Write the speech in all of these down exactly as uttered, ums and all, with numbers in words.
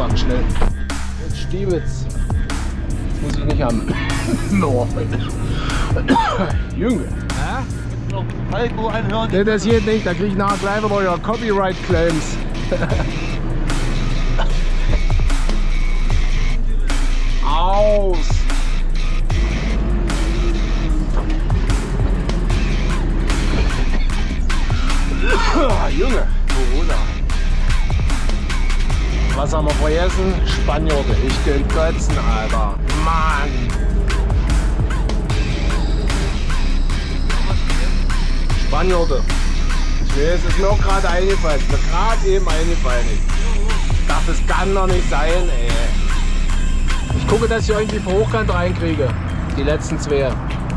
zumachen, schnell. Jetzt stiebt's. Das muss ich nicht haben. No. Junge. Falco einhören. Nee, das geht nicht, da krieg ich nachher gleich wieder ja Copyright Claims. Aus! Junge, Corona. Was haben wir vergessen? Spaniorde. Ich könnte kotzen, Alter. Mann! Spaniorde. Ich weiß, es ist mir auch gerade eingefallen. Es ist mir gerade eben eingefallen. Ich dachte, das kann doch nicht sein, ey. Ich gucke, dass ich irgendwie vor Hochkant reinkriege. Die letzten zwei.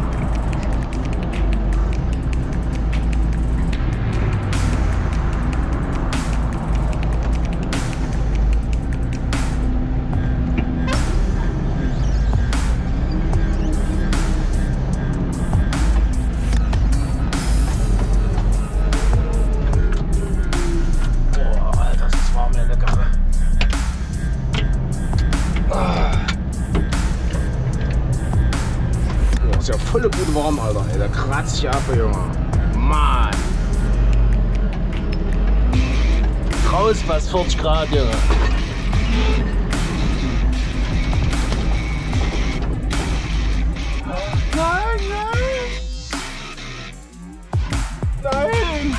Volle gute warm, Alter. Ey, da kratzt sich ab, Junge. Mann. Draußen fast vierzig Grad, Junge. Nein, nein. Nein.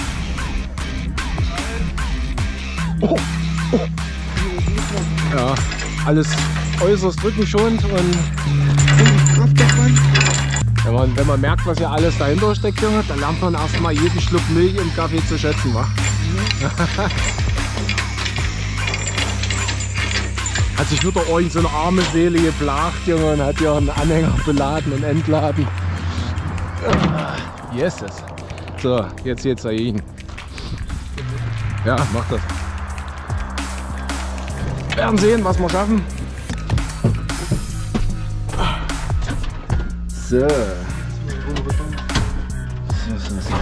Oh. Oh. Ja, alles äußerst drückenschonend und Kraft davon. Wenn man, wenn man merkt, was ja alles dahinter steckt, Junge, dann lernt man erstmal jeden Schluck Milch im Kaffee zu schätzen, wa? Mhm. Hat sich wieder irgend so eine arme Seele geplagt, Junge, und hat ja einen Anhänger beladen und entladen. Wie ist das? So, jetzt geht's dahin. Ja, mach das. Wir werden sehen, was wir schaffen. So. So, so, so, so.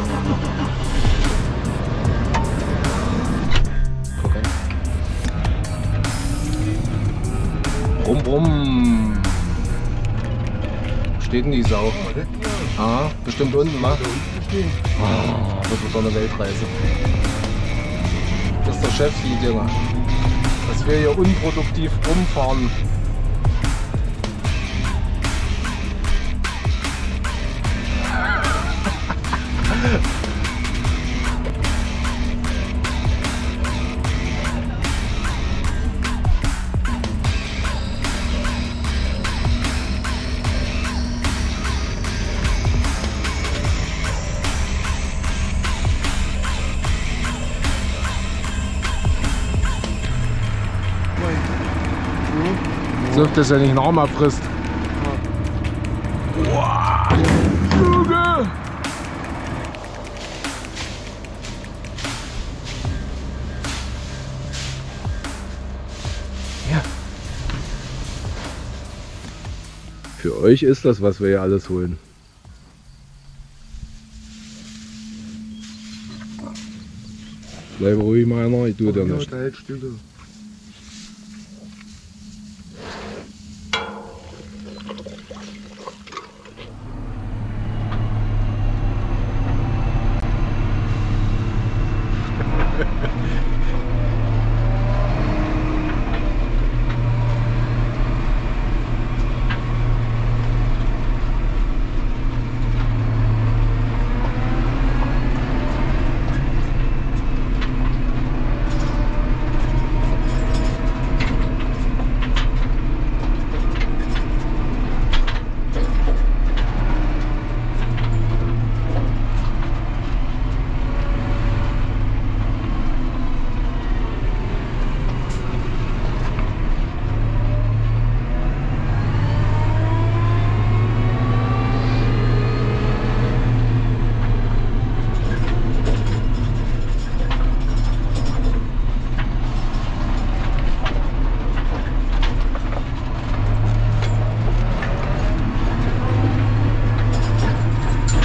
Okay. Brumm, brumm. Steht denn die Sau? Ah, bestimmt unten, ma? Oh, das wird doch eine Weltreise. Das ist der Cheflied, Junge. Dass wir hier unproduktiv rumfahren. So, dass er nicht einen Arm abfrisst. Wow. Junge! Ja. Für euch ist das, was wir hier alles holen. Bleib ruhig, meiner, ich tue da nicht.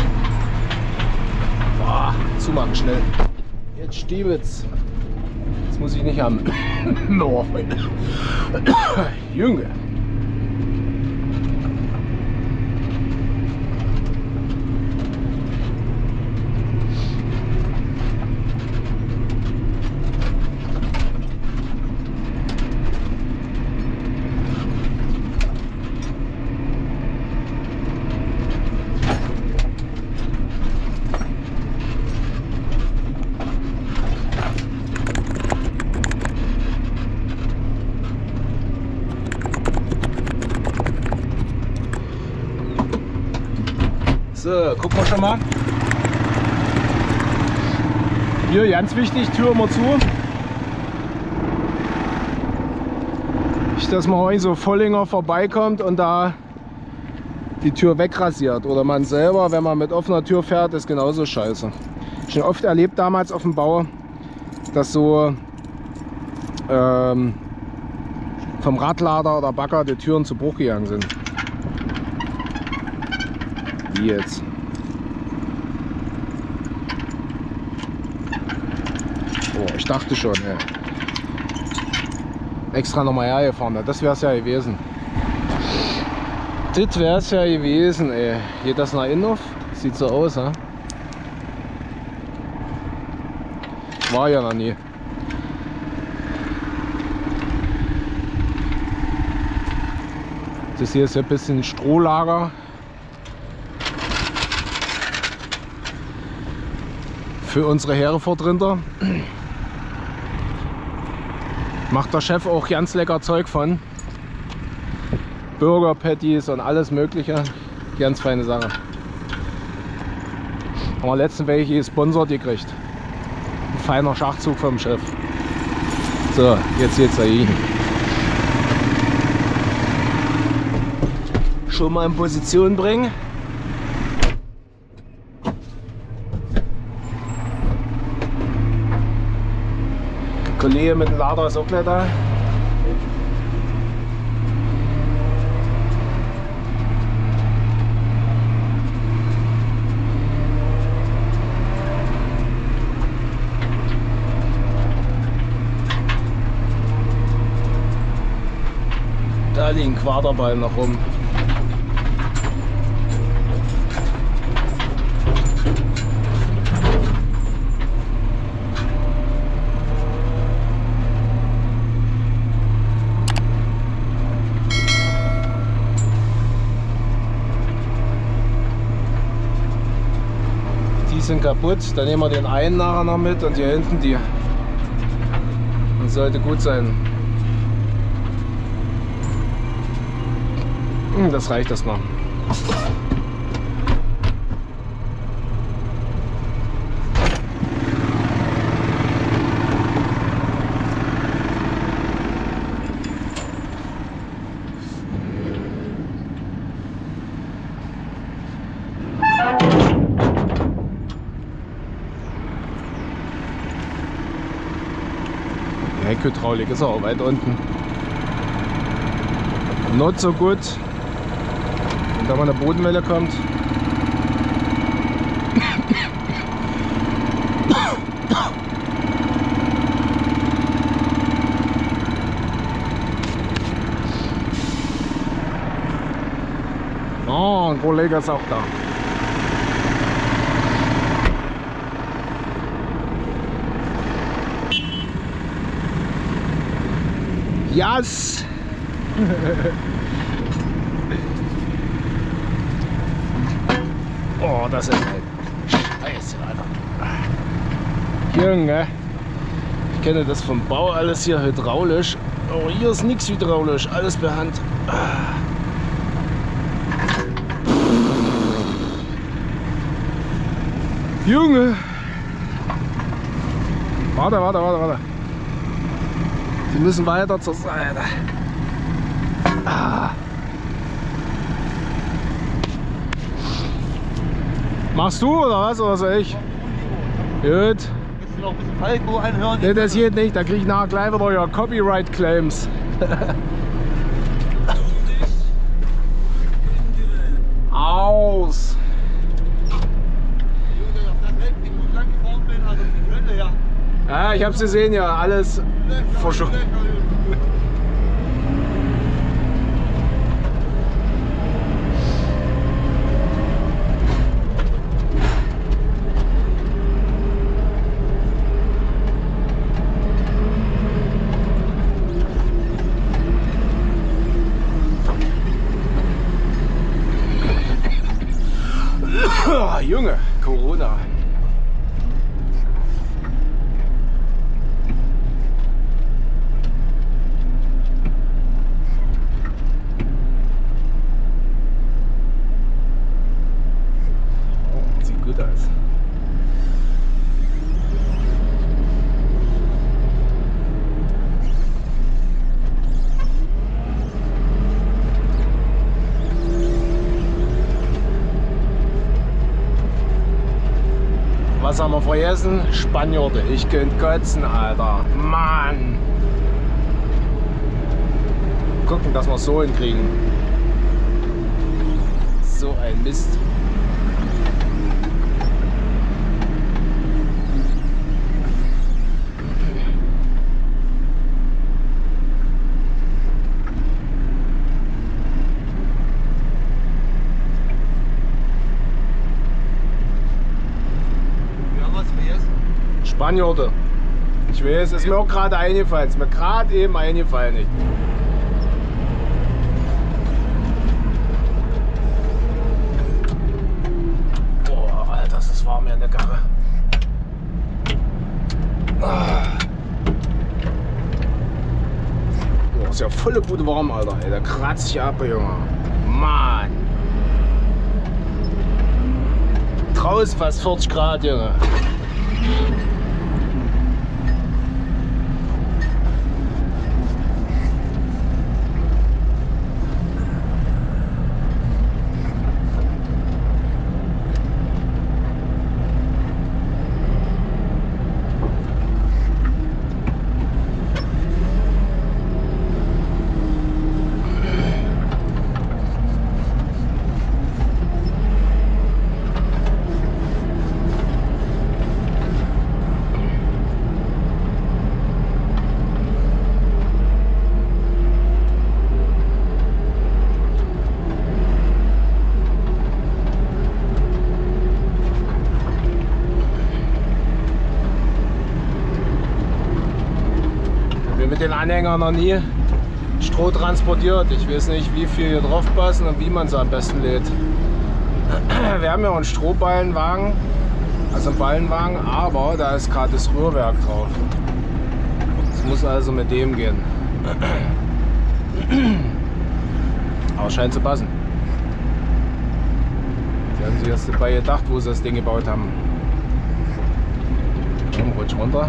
Schnell. Jetzt stiebt's. Das muss ich nicht haben. Oh, Junge. So, gucken wir schon mal. Hier ganz wichtig, Tür immer zu. Nicht, dass man heute so Vollinger vorbeikommt und da die Tür wegrasiert. Oder man selber, wenn man mit offener Tür fährt, ist genauso scheiße. Schon oft erlebt damals auf dem Bau, dass so ähm, vom Radlader oder Bagger die Türen zu Bruch gegangen sind. Wie jetzt? Oh, ich dachte schon, ey. Extra nochmal hergefahren, das wäre es ja gewesen. Das wäre es ja gewesen, ey. Geht das nach innen auf? Sieht so aus, ha? War ja noch nie. Das hier ist ja ein bisschen Strohlager. Für unsere Hereford-Rinder macht der Chef auch ganz lecker Zeug von. Burger Patties und alles mögliche. Ganz feine Sache. Haben wir letztens welche gesponsert gekriegt. Ein feiner Schachzug vom Chef. So, jetzt geht's da hin. Schon mal in Position bringen. Kollege mit dem Lader ist auch gleich da. Da liegen Quaderballen noch rum. Sind kaputt, dann nehmen wir den einen nachher noch mit und hier hinten die. Das sollte gut sein. Das reicht erstmal. Heckhydraulik ist auch weit unten. Not so gut. Wenn da mal eine Bodenwelle kommt. Oh, ein Kollege ist auch da. Yes! Oh, das ist halt Scheiße, Alter. Junge, ich kenne das vom Bau alles hier hydraulisch. Oh, hier ist nichts hydraulisch, alles per Hand. Junge! Warte, warte, warte, warte. Sie müssen weiter zur Seite. Ah. Machst du oder was? Oder soll ich? Gut. Willst du noch ein bisschen Falco einhören? Nee, das geht nicht. Da kriege ich nachher gleich wieder ja Copyright Claims. Aus. Ja, ich hab's gesehen, ja, alles verschoben. Junge, Corona. Oh, sieht gut aus. Was haben wir vergessen? Spanjorde. Ich könnte kotzen, Alter. Mann! Gucken, dass wir es so hinkriegen. So ein Mist. Spanjorde. Ich weiß, es ist mir auch gerade eingefallen. Es ist mir gerade eben eingefallen. Nicht. Boah, Alter, das ist warm hier in der Karre. Ah. Boah, ist ja volle Bude warm, Alter. Ey, da kratzt sich ab, Junge. Mann. Draußen fast vierzig Grad, Junge. Mit den Anhängern noch nie Stroh transportiert. Ich weiß nicht, wie viel hier drauf passen und wie man es am besten lädt. Wir haben ja auch einen Strohballenwagen, also einen Ballenwagen, aber da ist gerade das Rührwerk drauf. Es muss also mit dem gehen. Aber scheint zu passen. Sie haben sich erst dabei gedacht, wo sie das Ding gebaut haben. Komm, rutsch runter.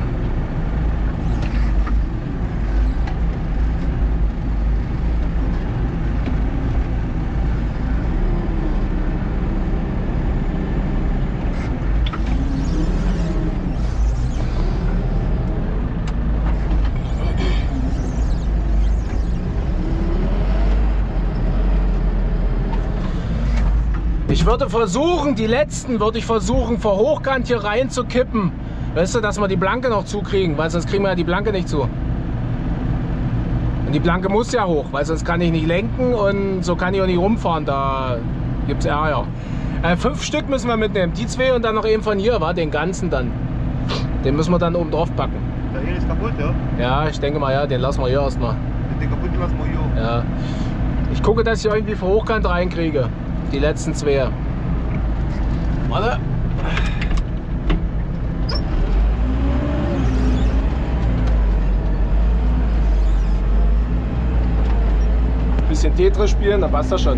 Ich würde versuchen, die letzten würde ich versuchen, vor Hochkant hier rein zu kippen. Weißt du, dass wir die Blanke noch zukriegen, weil sonst kriegen wir ja die Blanke nicht zu. Und die Blanke muss ja hoch, weil sonst kann ich nicht lenken und so kann ich auch nicht rumfahren, da gibt es Ärger. Äh, fünf Stück müssen wir mitnehmen, die zwei und dann noch eben von hier, wa? Den ganzen dann. Den müssen wir dann oben drauf packen. Der hier ist kaputt, ja? Ja, ich denke mal, ja, den lassen wir hier erstmal. Den kaputten lassen wir hier. Ja. Ich gucke, dass ich irgendwie vor Hochkant reinkriege. Die letzten zwei. Warte. Bisschen Tetris spielen, dann passt das schon.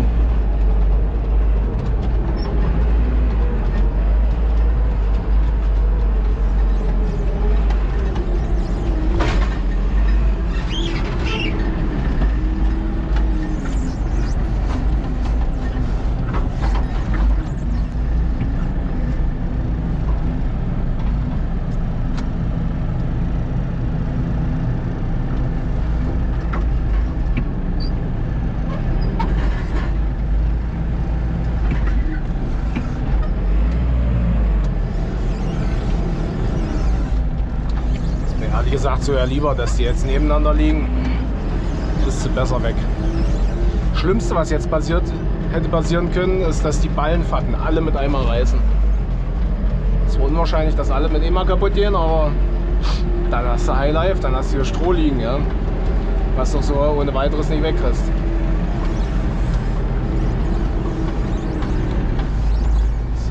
sagt so ja lieber, dass die jetzt nebeneinander liegen. Bist du besser weg. Schlimmste, was jetzt passiert hätte passieren können, ist, dass die Ballenfatten alle mit einmal reißen. Es ist unwahrscheinlich, dass alle mit einmal kaputt gehen, aber dann hast du High Life, dann hast du hier Stroh liegen, ja, was du so ohne weiteres nicht wegkriegst. So.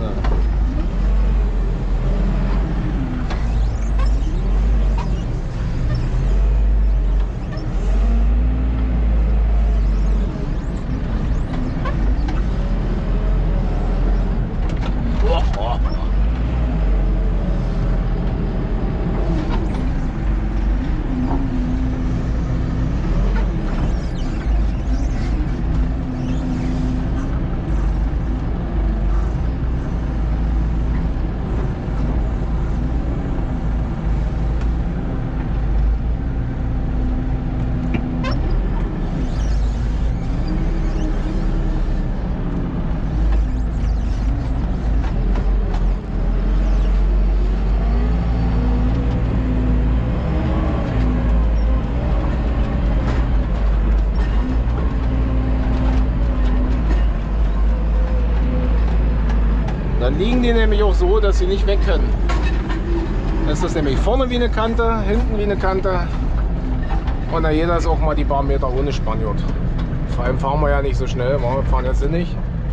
Oh, oh. Dann liegen die nämlich auch so, dass sie nicht weg können. Das ist das nämlich vorne wie eine Kante, hinten wie eine Kante. Und dann jeder ist auch mal die paar Meter ohne Spaniert. Vor allem fahren wir ja nicht so schnell, wir fahren jetzt nicht.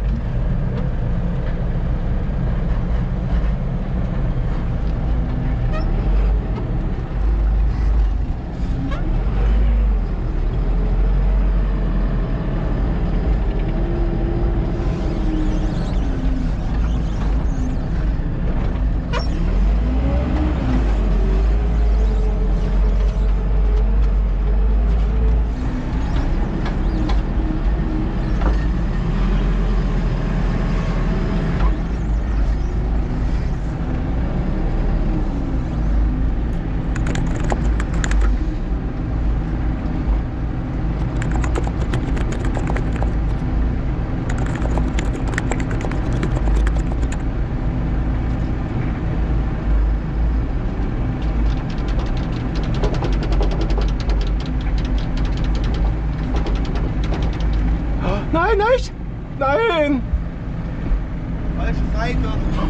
Nein, nicht! Nein! Falsche Seite.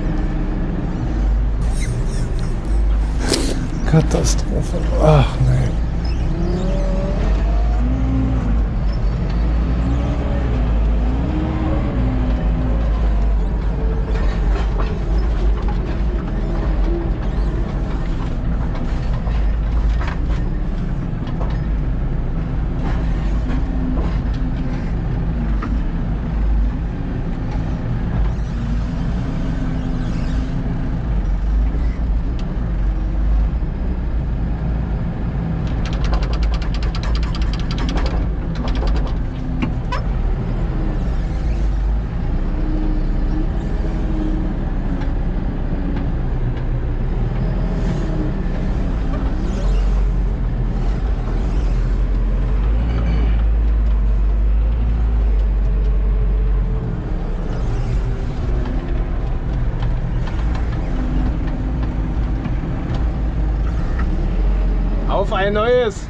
Katastrophe. Ach nein. Auf ein neues!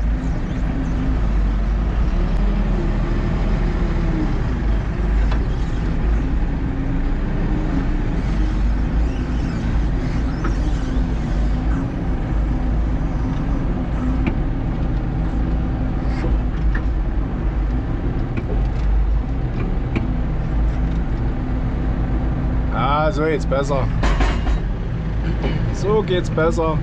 Ah, so geht's besser. So geht's besser.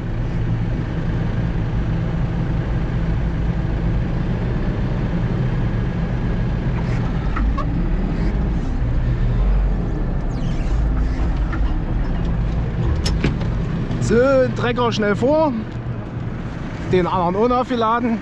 So, Trecker schnell vor, den anderen ohne aufgeladen.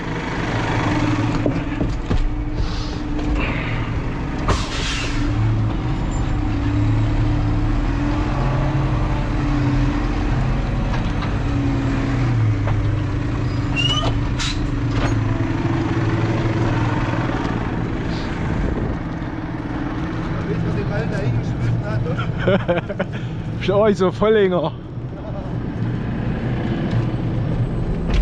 Wisst ihr, was den Ball da hingeschmissen hat? Schau euch so Vollinger.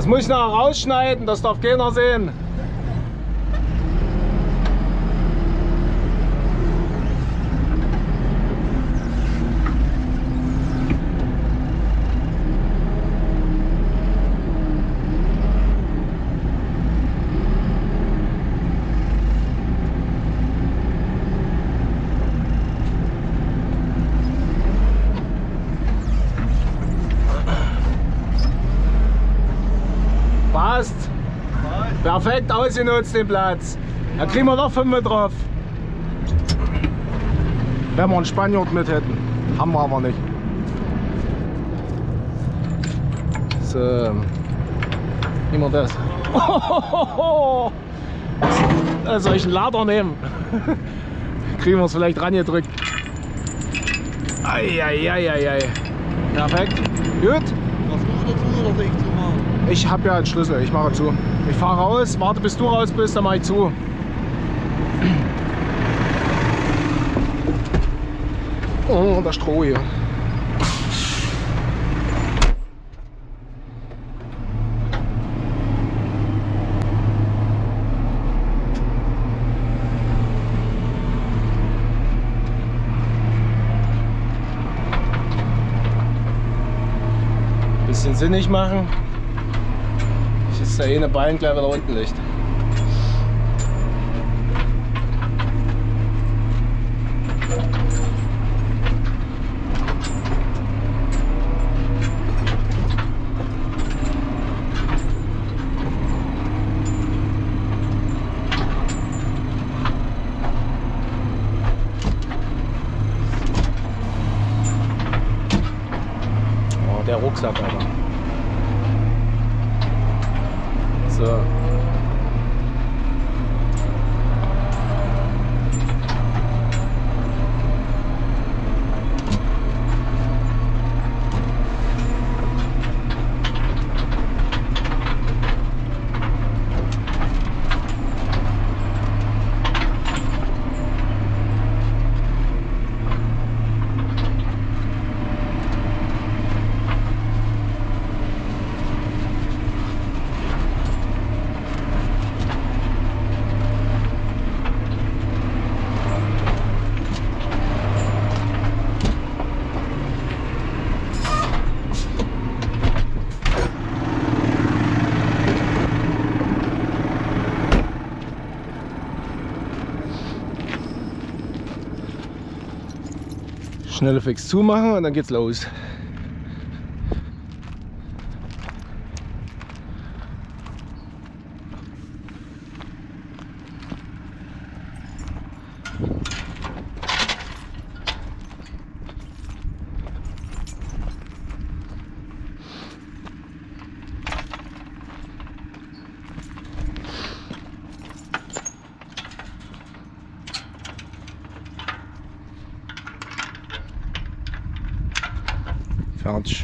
Das muss ich nachher rausschneiden, das darf keiner sehen. Passt. Perfekt ausgenutzt den Platz. Da kriegen wir noch fünf drauf. Wenn wir einen Spaniard mit hätten. Haben wir aber nicht. So. Nehmen wir das. Das soll ich einen Lader nehmen. Kriegen wir es vielleicht rangedrückt. Eieieiei. Perfekt. Gut. Was machst du dazu oder soll ich zumachen? Ich habe ja einen Schlüssel, ich mache zu. Ich fahre raus, warte bis du raus bist, dann mache ich zu. Oh, der Stroh hier. Bisschen sinnig machen. Dass der eine Bein gleich wieder unten liegt. Oh, der Rucksack, Alter. So. Schnelle Fix zumachen und dann geht's los. Fertig.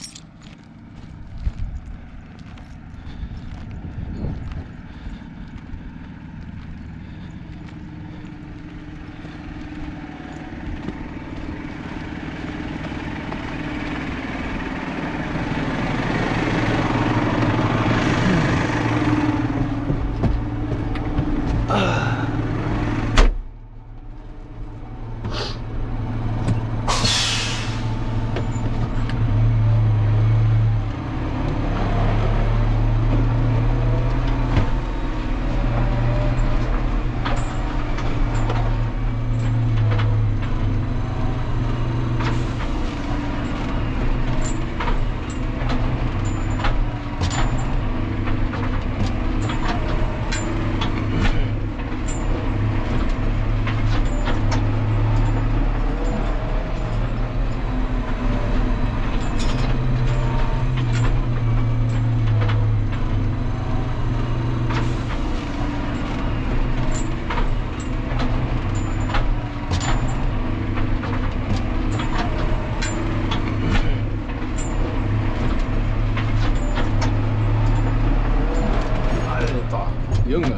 Junge.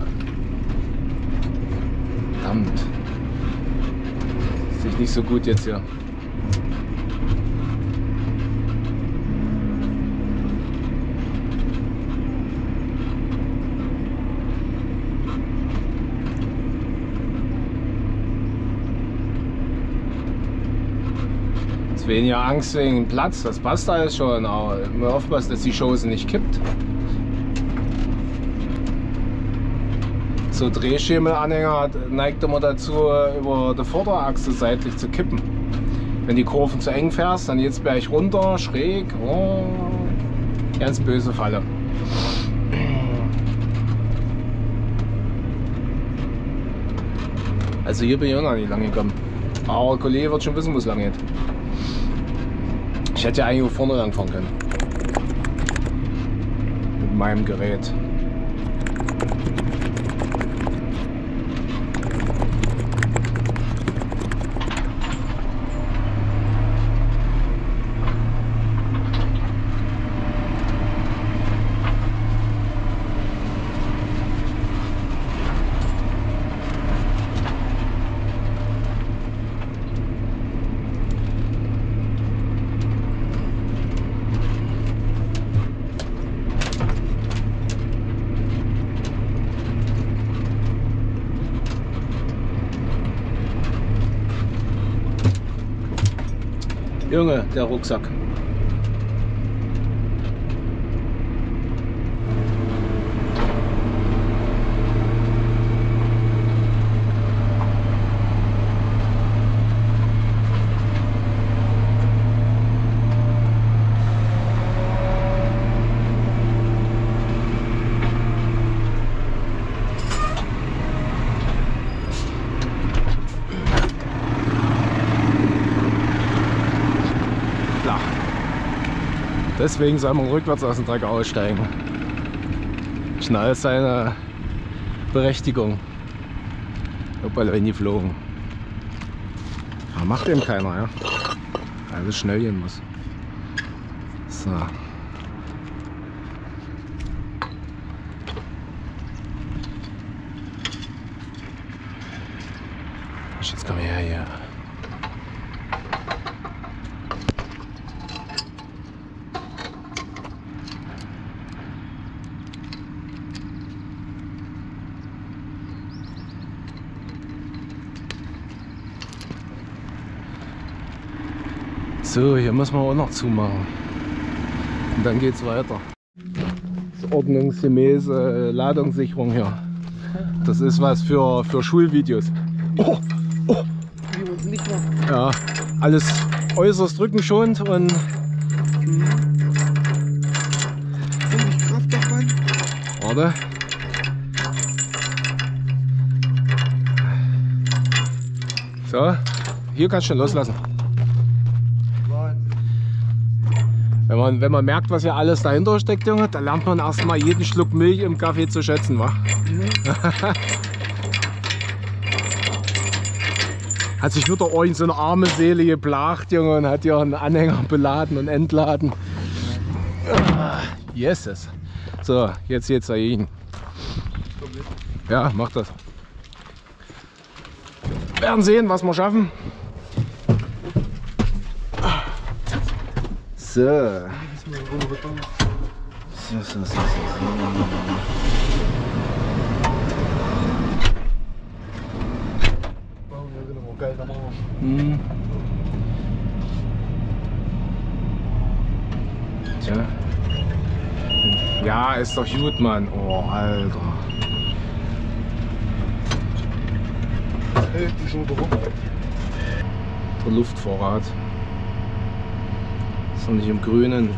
Verdammt. Sehe ich nicht so gut jetzt hier. Ist weniger Angst wegen dem Platz, das passt alles schon, aber immer aufpassen, dass die Chose nicht kippt. So Drehschemelanhänger neigt immer dazu, über die Vorderachse seitlich zu kippen. Wenn die Kurven zu eng fährst, dann jetzt Berg runter, schräg, oh, ganz böse Falle. Also hier bin ich auch noch nicht lang gekommen. Aber der Kollege wird schon wissen, wo es lang geht. Ich hätte ja eigentlich vorne lang fahren können. Mit meinem Gerät. Junge, der Rucksack. Deswegen soll man rückwärts aus dem Dreck aussteigen. Schnall ist seine Berechtigung. Hoppala, wenn die flogen. Aber macht eben keiner, ja. Alles schnell gehen muss. So. Jetzt komm her hier. So, hier müssen wir auch noch zumachen. Und dann geht's weiter. Das ist ordnungsgemäße Ladungssicherung hier. Das ist was für, für Schulvideos. Oh, oh. Ja, alles äußerst rückenschonend und warte. So, hier kannst du schon loslassen. Wenn man, wenn man merkt, was ja alles dahinter steckt, Junge, dann lernt man erstmal jeden Schluck Milch im Kaffee zu schätzen, wa? Mhm. Hat sich wieder irgend so eine arme Seele geplagt, Junge, und hat ja einen Anhänger beladen und entladen. Ah, Jesus. So, jetzt geht's dahin. Ja, mach das. Wir werden sehen, was wir schaffen. So. So, so, so, so. Hm. Tja. Ja, ist doch gut, Mann. Oh, Alter. Der Luftvorrat. Ist noch nicht im Grünen.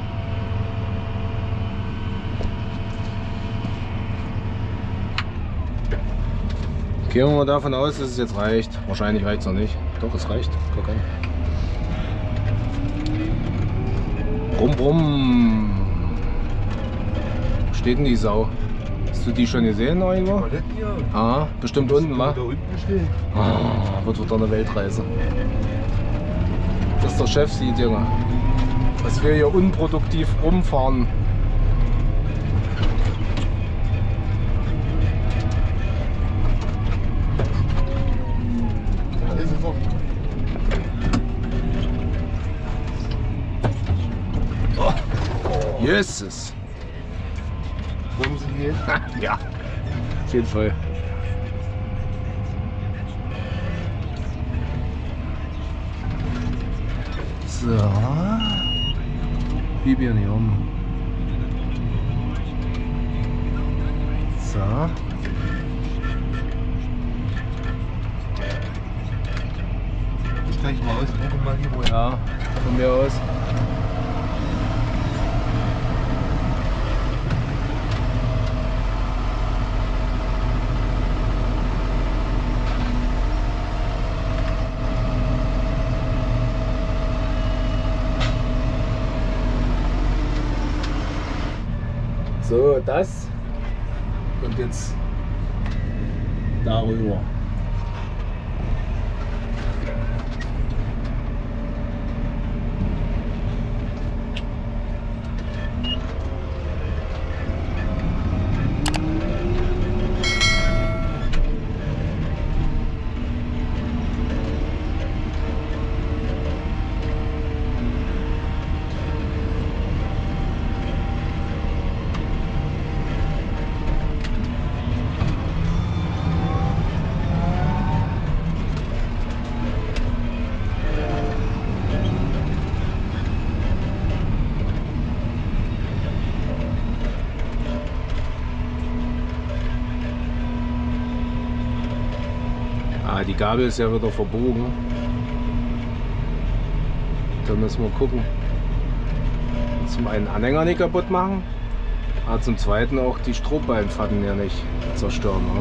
Gehen wir mal davon aus, dass es jetzt reicht. Wahrscheinlich reicht es noch nicht. Doch, es reicht. Guck an. Brumm, brumm. Wo steht denn die Sau? Hast du die schon gesehen irgendwo? Ah, bestimmt unten, wa? Da unten stehen. Ah, wird wieder eine Weltreise. Dass der Chef sieht, Junge. Dass wir hier unproduktiv rumfahren. Jesus! Wollen Sie hier? Ja, auf jeden Fall. So. Bieb hier nicht um. So. Ich steig mal aus, gucken mal hier, wo er. Ja, von mir aus. So, das kommt jetzt darüber. Ah, die Gabel ist ja wieder verbogen. Da müssen wir gucken. Zum einen Anhänger nicht kaputt machen, aber zum zweiten auch die Strohballenfaden ja nicht zerstören. Ne?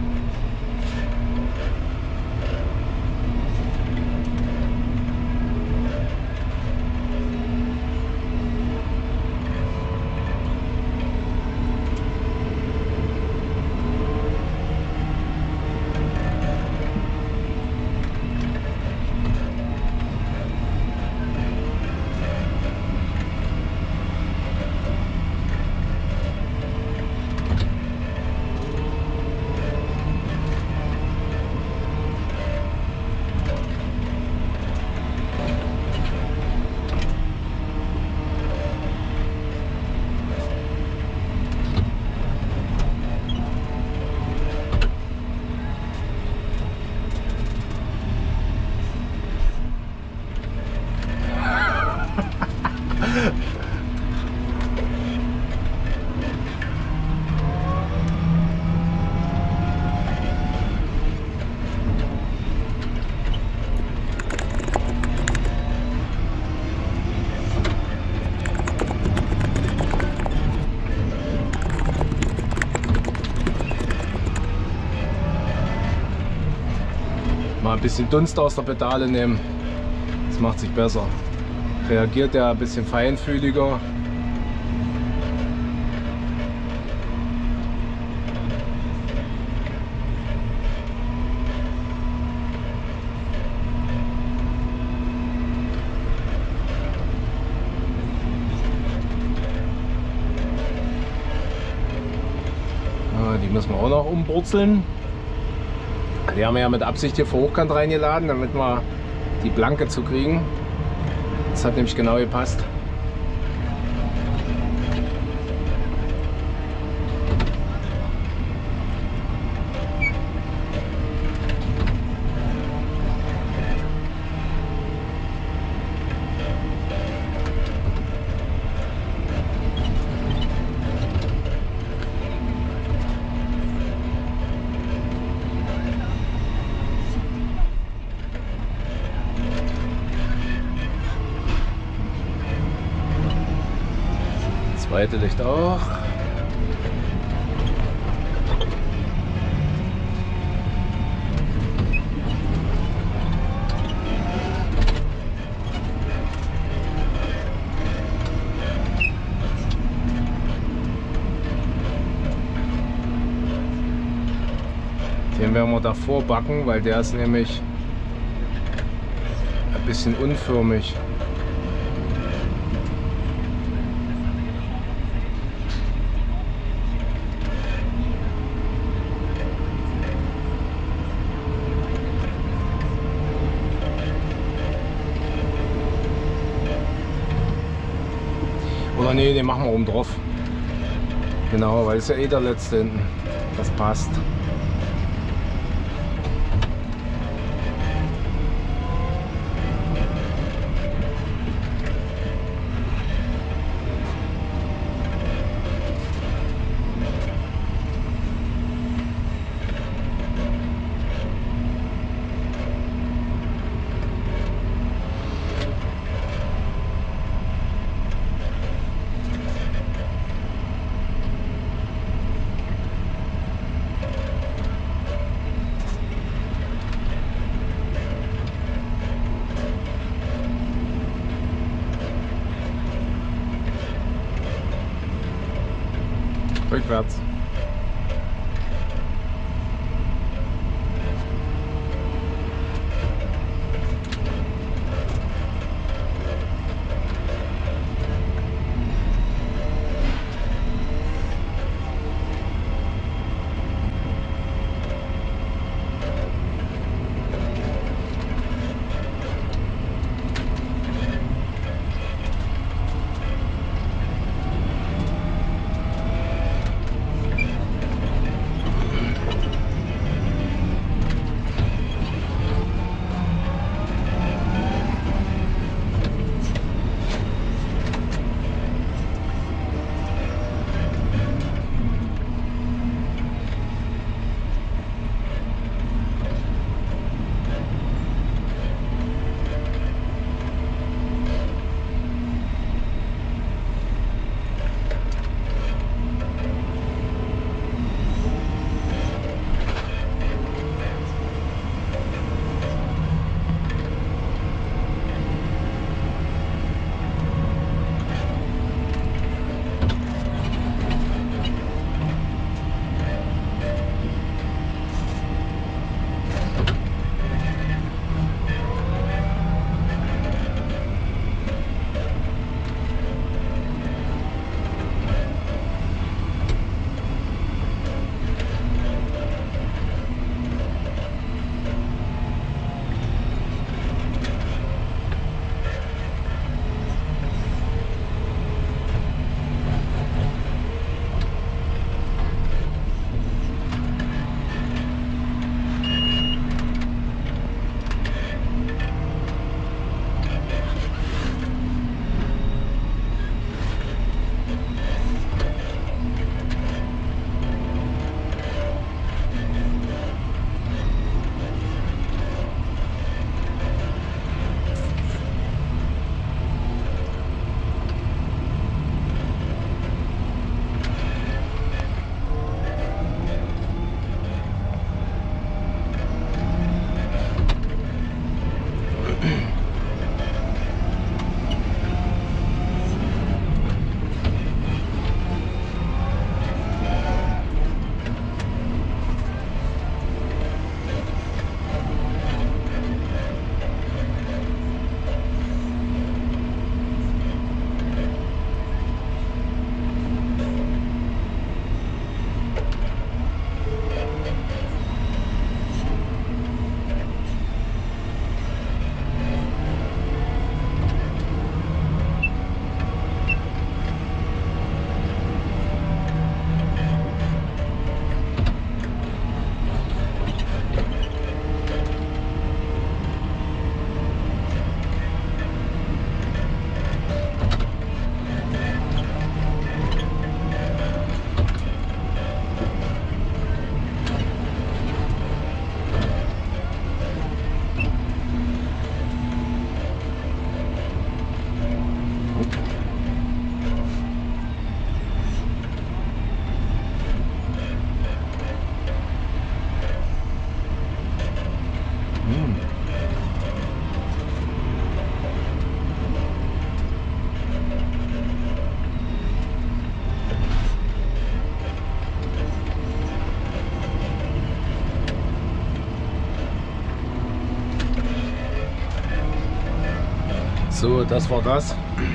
Mal ein bisschen Dunst aus der Pedale nehmen, das macht sich besser. Reagiert ja ein bisschen feinfühliger. Ja, die müssen wir auch noch umbrutzeln. Die haben wir ja mit Absicht hier vor Hochkant reingeladen, damit wir die Blanke zu kriegen. Das hat nämlich genau gepasst. Zweite Licht auch. Den werden wir davor backen, weil der ist nämlich ein bisschen unförmig. Oder nee, den machen wir oben drauf. Genau, weil es ja eh der letzte hinten. Das passt. Rückwärts. So, das war das.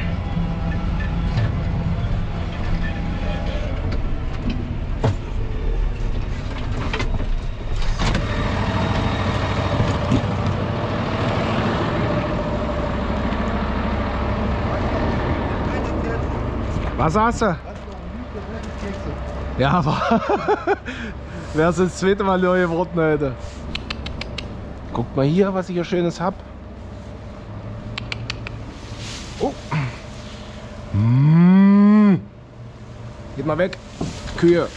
Was hast du? Ja, aber wäre es das zweite Mal neu geworden heute. Guckt mal hier, was ich hier Schönes hab. Oh. Mmh. Geht mal weg. Kühe.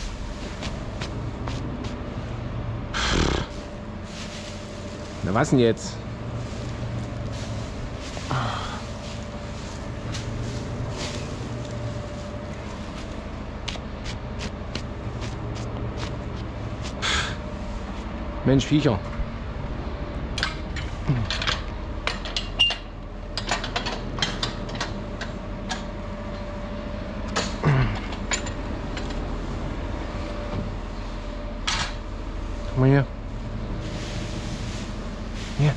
Na was denn jetzt? Mensch, Viecher. Guck mal hier. Hier.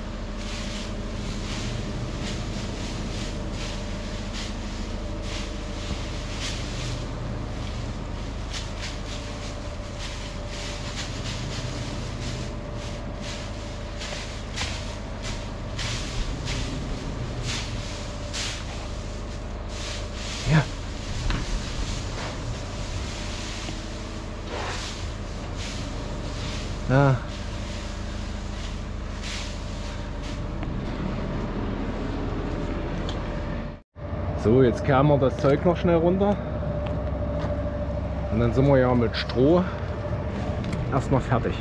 Hier. Ja. So, jetzt kehren wir das Zeug noch schnell runter. Und dann sind wir ja mit Stroh erstmal fertig.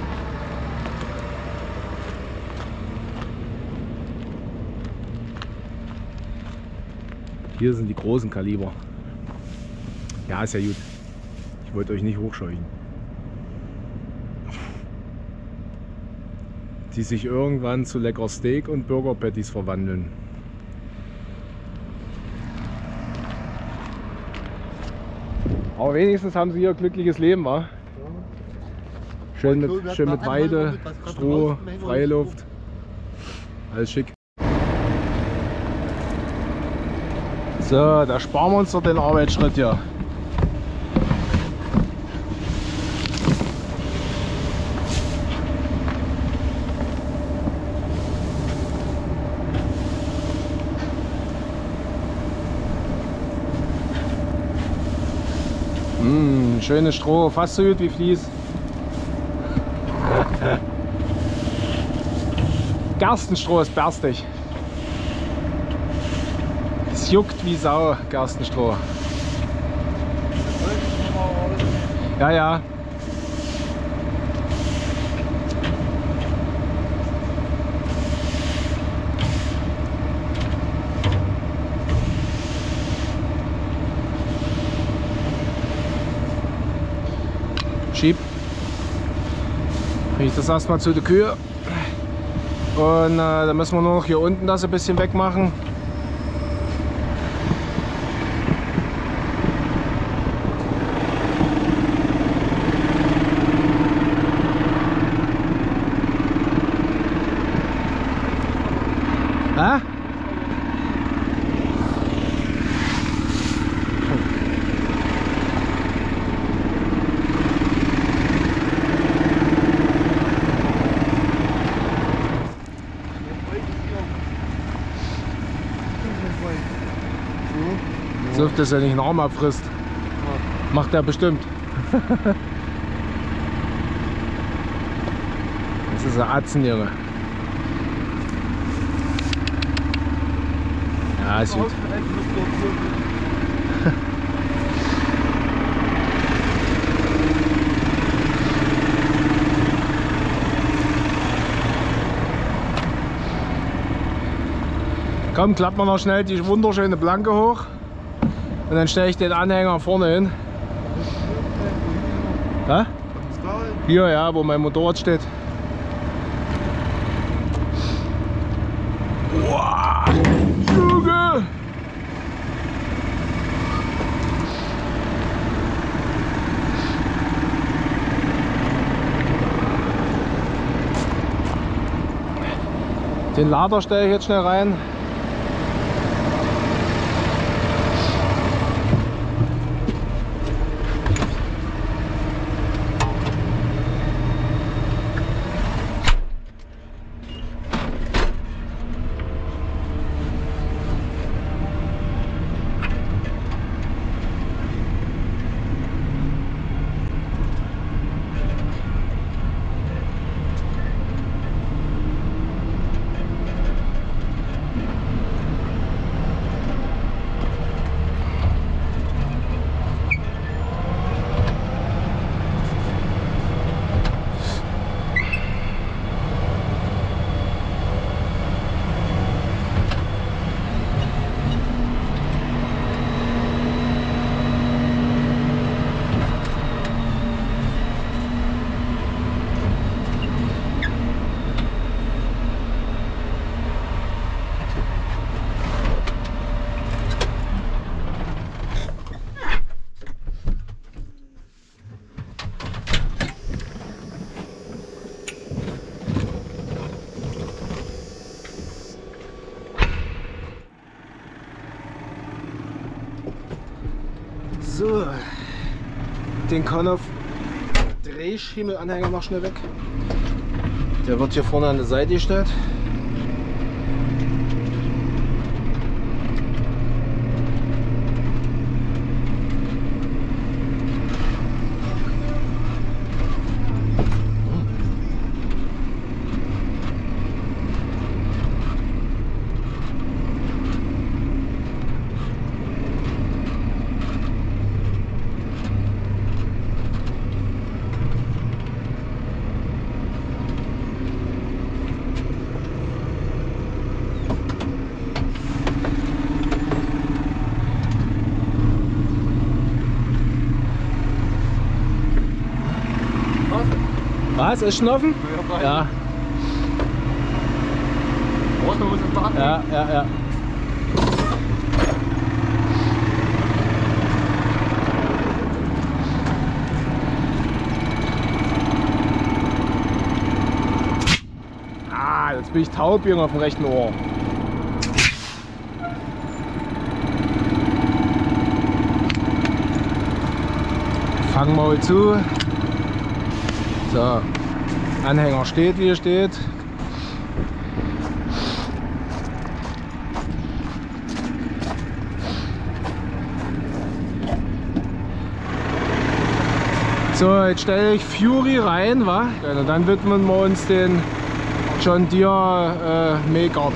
Hier sind die großen Kaliber. Ja, ist ja gut. Ich wollte euch nicht hochscheuchen. Die sich irgendwann zu lecker Steak und Burger Patties verwandeln. Aber wenigstens haben sie hier ein glückliches Leben, wa? Ja. Schön mit, schön mit Weide, Stroh, freie Luft. Alles schick. So, da sparen wir uns doch den Arbeitsschritt hier. Mmh, schönes Stroh, fast so gut wie Vlies. Gerstenstroh ist berstig. Es juckt wie Sau, Gerstenstroh. Ja, ja. Schieb. Bringe ich das erstmal zu der Kühe. Und äh, dann müssen wir nur noch hier unten das ein bisschen wegmachen. Hä? So, dass er nicht einen Arm abfrisst. Ja. Macht er bestimmt. Das ist ein Atzenjunge. Ja, ist gut. Komm, klappen wir noch schnell die wunderschöne Planke hoch. Und dann stelle ich den Anhänger vorne hin. Hä? Hier, ja, wo mein Motorrad steht. Wow, Junge! Den Lader stelle ich jetzt schnell rein. So, den Connoff Drehschemel-Anhänger noch schnell weg. Der wird hier vorne an der Seite gestellt. Was? Ist schon offen? Ja. Ja, ja, ja. Ah, jetzt bin ich taub, Junge, auf dem rechten Ohr. Fang mal zu. So, Anhänger steht, wie er steht. So, jetzt stelle ich Fury rein, wa? Und dann widmen wir uns den John Deere äh, Megard.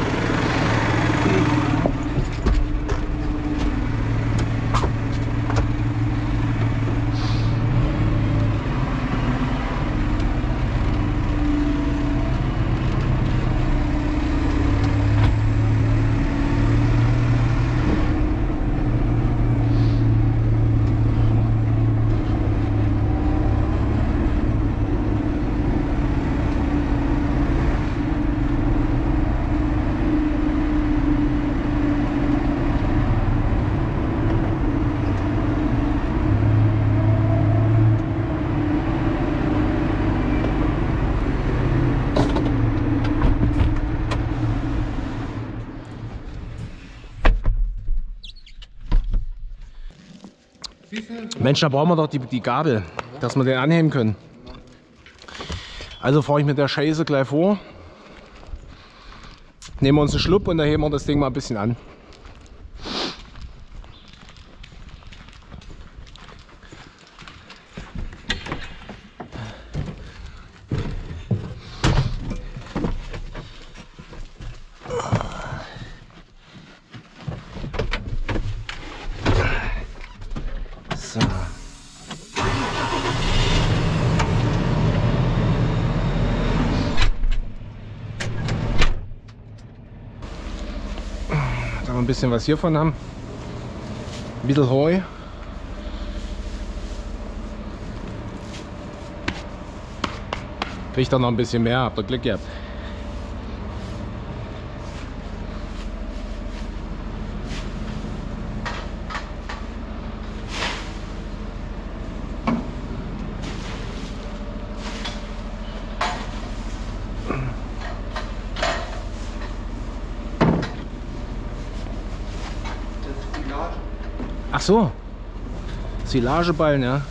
Mensch, da brauchen wir doch die, die Gabel, dass wir den anheben können. Also fahre ich mit der Scheiße gleich vor. Nehmen wir uns einen Schluck und dann heben wir das Ding mal ein bisschen an. So. Da wir ein bisschen was hiervon haben. Ein bisschen Heu. Kriegt dann noch ein bisschen mehr, habt ihr Glück gehabt. Ach so, Silageballen, ja.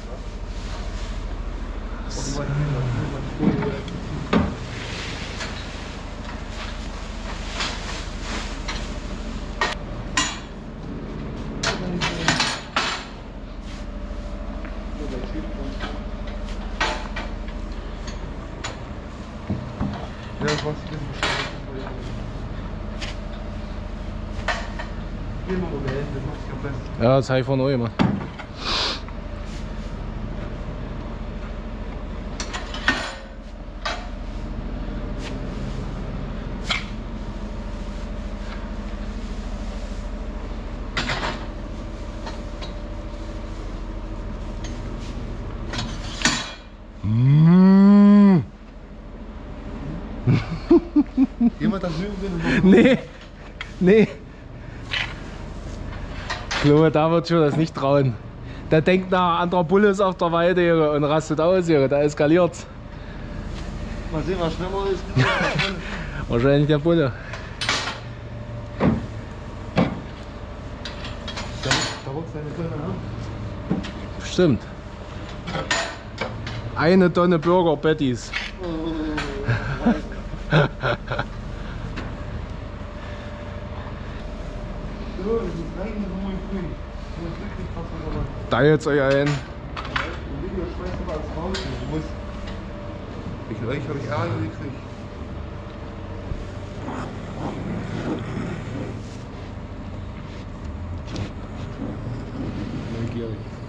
So. Ja, das habe ich von euch immer. Mmh. Gehen wir da drüben? Nee, nee. Ich glaube, da wird schon das nicht trauen. Der denkt nach, ein anderer Bulle ist auf der Weide und rastet aus, da eskaliert. Mal sehen, was schlimmer ist. Wahrscheinlich der Bulle. Da, da ruckt seine Kölner, ne? Stimmt. Eine Tonne Burger Patties. Teilt euch ein. Ich gleich habe ich Ärger gekriegt. Neugierig.